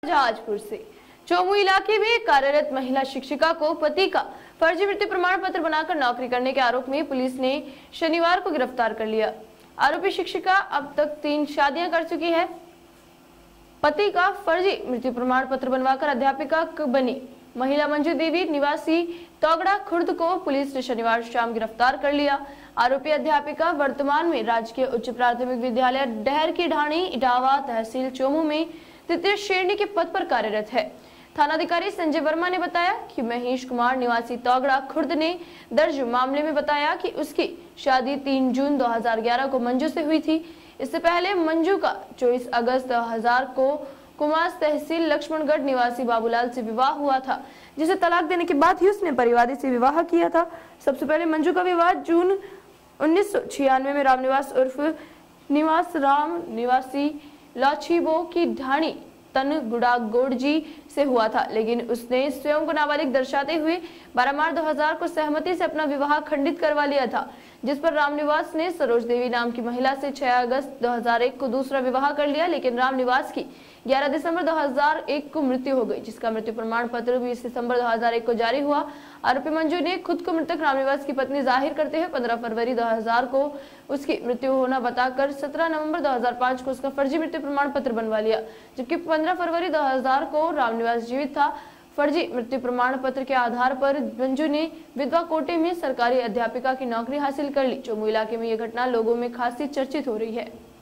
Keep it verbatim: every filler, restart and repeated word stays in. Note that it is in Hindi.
जहाजपुर से चोमू इलाके में कार्यरत महिला शिक्षिका को पति का फर्जी मृत्यु प्रमाण पत्र बनाकर नौकरी करने के आरोप में पुलिस ने शनिवार को गिरफ्तार कर लिया। आरोपी शिक्षिका अब तक तीन शादियां कर चुकी है। पति का फर्जी मृत्यु प्रमाण पत्र बनवाकर अध्यापिका बनी महिला मंजू देवी निवासी तोगड़ा खुर्द को पुलिस ने शनिवार शाम गिरफ्तार कर लिया। आरोपी अध्यापिका वर्तमान में राजकीय उच्च प्राथमिक विद्यालय डहर की ढाणी इटावा तहसील चोमू में तृतीय श्रेणी के पद पर कार्यरत है। थानाधिकारी संजय वर्मा ने बताया कि महेश कुमार निवासी तोगड़ा खुर्द ने दर्ज मामले में बताया कि उसकी शादी तीन जून दो हज़ार ग्यारह को मंजू से हुई थी। इससे पहले मंजू का चौबीस अगस्त दो हज़ार को कुमास तहसील लक्ष्मणगढ़ निवासी बाबूलाल से विवाह हुआ था, जिसे तलाक देने के बाद ही उसने परिवादी से विवाह किया था। सबसे पहले मंजू का विवाह जून उन्नीस सौ छियानवे में रामनिवास उर्फ निवास राम निवासी लौछीबो की ढाणी तन गुड़ा गोड़जी से हुआ था, लेकिन उसने स्वयं को नाबालिग दर्शाते हुए बारह मार्च दो हज़ार को सहमति से अपना विवाह खंडित करवा लिया था, जिस पर रामनिवास ने सरोज देवी नाम की महिला से छह अगस्त दो हज़ार एक को दूसरा विवाह कर लिया, लेकिन रामनिवास की ग्यारह दिसंबर दो हज़ार एक को मृत्यु हो गई, जिसका मृत्यु प्रमाण पत्र बीस दिसंबर दो हज़ार एक को जारी हुआ। आरोपी मंजू ने खुद को मृतक रामनिवास की पत्नी जाहिर करते हुए पंद्रह फरवरी दो हज़ार को उसकी मृत्यु होना बताकर सत्रह नवंबर दो हज़ार पाँच को उसका फर्जी मृत्यु प्रमाण पत्र बनवा लिया, जबकि पंद्रह फरवरी दो हज़ार को रामनिवास जीवित था। फर्जी मृत्यु प्रमाण पत्र के आधार पर मंजू ने विधवा कोटे में सरकारी अध्यापिका की नौकरी हासिल कर ली। चोमू इलाके में यह घटना लोगों में खासी चर्चित हो रही है।